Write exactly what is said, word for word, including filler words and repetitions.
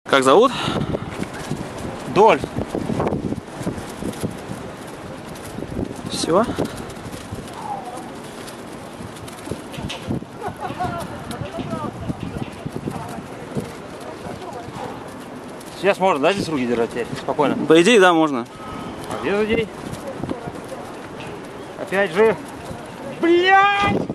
Как зовут? Дольф. Все. Сейчас можно, да, здесь руки держать теперь? Спокойно. По идее, да, можно. А где людей? Опять же. Блядь!